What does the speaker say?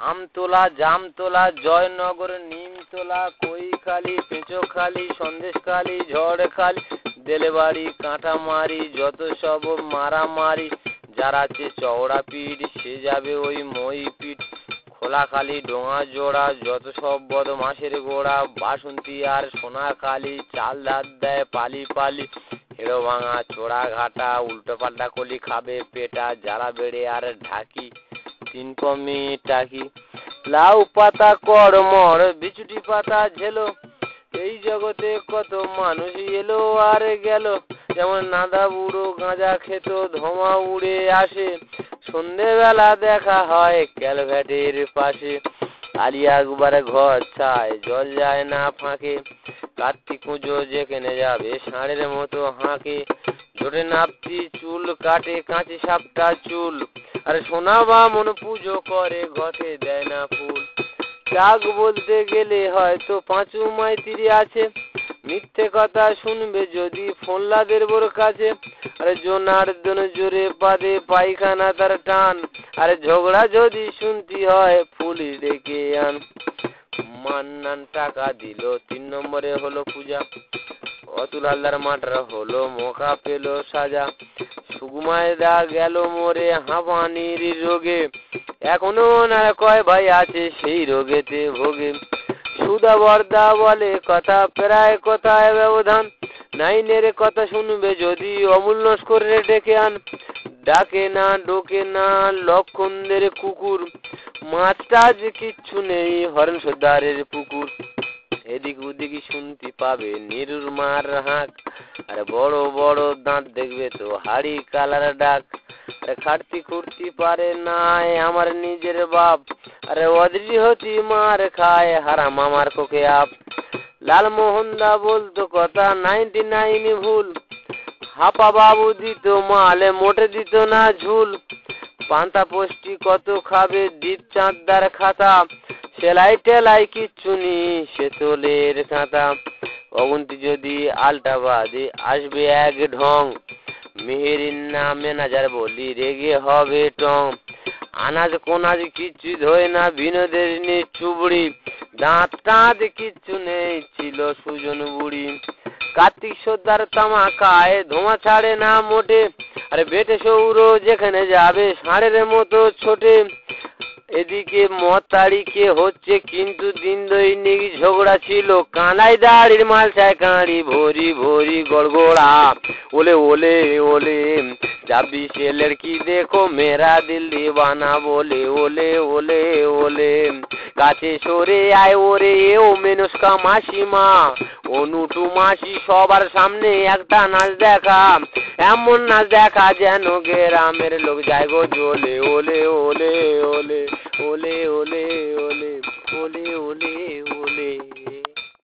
আমতলা, জামতলা, জয়নগর, নিমতলা, কৈখালি, পেঁচোখালি, সন্দেশখালি, ঝড়খালি, দেলেবাড়ি, কাঁটামারি, যত সব মারামারি। যার আছে চওড়া পিঠ সে যাবে ওই মইপিঠ। খোলাখালি, ডোঙা জোড়া, যত সব বদমাসের গোড়া। বাসন্তী আর সোনাখালি, চাল ধার দেয় পালি পালি। হেড়ো ভাঙা, চোরা ঘাটা, উল্টো পাল্টা কলি খাবে পেটা। যারা বেড়ে আর ঢাকি, 3 কমি টাকি। লাউ পাতা কড়মড়, বিচুটি পাতা ঝেলো, এই জগতে কত মানুষ এলো আর গেল। যেমন নাদা বুড়ো গাঁজা খেত, ধোঁয়া উড়ে আসে, সন্ধেবেলা দেখা হয় ক্যালভেটের পাশে। আলিয়া একবারে ঘর ছায়, জল যায় না ফাঁকে। কার্তিক পুজো যেখানে যাবে ষাঁড়ের মতো হাঁকে। জোটে নাপতি চুল কাটে, কাঁচি সাপটা চুল। আরে সোনা বামন পুজো করে, ঘটে দেয় না ফুল। চাক বলতে গেলে হয়তো পাঁচু মাইতিরি আছে, মিথ্যে কথা শুনবে যদি ফোনলাদের বোর কাছে। আরে জনার্দন জোরে বাদে পায়খানা তার টান, আরে ঝগড়া যদি শুনতি হয় পুলিশ ডেকে আন। মান্নান টাকা দিল, 3 নম্বরে হলো পূজা। অতুল হালদার মাঠরা হলো মোকা পেল সাজা। সুকুমায়দা গেল মরে হাঁপানির রোগে, এখনো না কয় ভাই আছে সেই রোগেতে ভোগে। সুদা বর্দা বলে কথা, প্রায় কথায় ব্যবধান। নাইনের কথা শুনবে যদি অমূল নস্করে ডেকে আন। ডাকে না ডোকে না লক্ষণদের কুকুর, মাছটা যে কিচ্ছু নেই হরেন সর্দারের পুকুর। এদিক ওদিক শুনতে পাবে নিরুর মার হাঁক, আরে বড় বড় দাঁত দেখবে তো হাড়ি কালার ডাক। আরে খাটতি খুঁড়তি পারে না আমার নিজের বাপ, আরে অদৃঢ় হতি মার খায় হারাম আমার কোকে আপ। লালমোহন দা বলতো কথা, 99 ভুল। হাপা বাবু দিত মালে, মোটে দিত না ঝুল। পান্তা পোষ্টি কত খাবে দীপচাঁদদার খাতা, সেলাই টেলাই কিচ্ছু নি সে তোলের কাঁথা। অগুন্তি যদি আলটা বাদে আসবে এক ঢং, মেহেরির না ম্যানেজার বলি রেগে হবে টং। আনাজ কোনাজ কিচ্ছু ধোয় না বিনোদের নি চুবড়ি, দাঁত টাঁত কিচ্ছু নেই ছিল সুজন বুড়ি। কার্তিক সর্দার তামা খায়, ধোঁয়া ছাড়ে না মোটে, আরে বেটে সৌর যেখানে যাবে ষাঁড়ের মতো ছোটে। এদিকে মতাড়িকে হচ্ছে কিন্তু দিন দৈনিক ঝগড়া ছিল। কানাই দাড়ির মাল চায় কাঁড়ি ভরি ভরি গড়গড়া। ওলে ওলে ওলে যাবি সে লড়কি দেখো মেরা দিল দিওয়ানা বলে। ওলে ওলে ওলে কাছে সরে আয় ওরে ও মেনস্কা মাসিমা, অনুটু মাসি সবার সামনে একটা নাচ দেখা। এমন নাচ দেখা যেন গ্রামের লোক যায় গো জ্বলে। ওলে ওলে ওলে ওলে